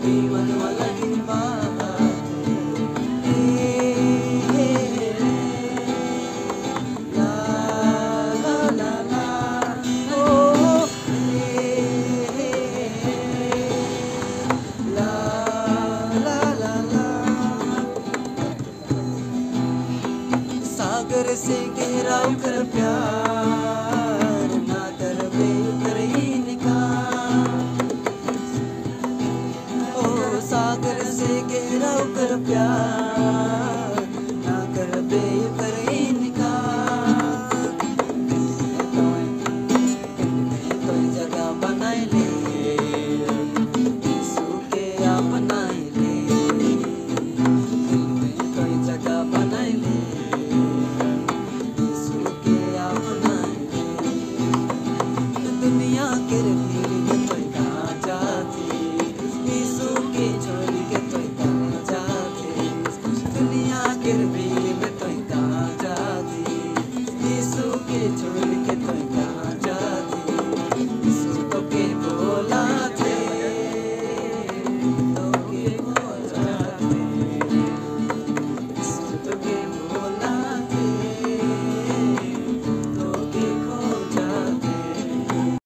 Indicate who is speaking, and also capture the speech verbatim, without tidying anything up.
Speaker 1: जीवन वाला सागर से गहरा कर प्यार ना कर बेउतरी निकाल। ओ सागर से गहरा कर प्यार ना कर बेउतरी निकाल। कोई जगह बनाए ले यीशु के अपनाए ले, कोई जगह बनाए ले दुनिया के भीड़ में कोई कहाँ जाती, यीशु के छोड़ के कोई कहाँ जाती, दुनिया के भीड़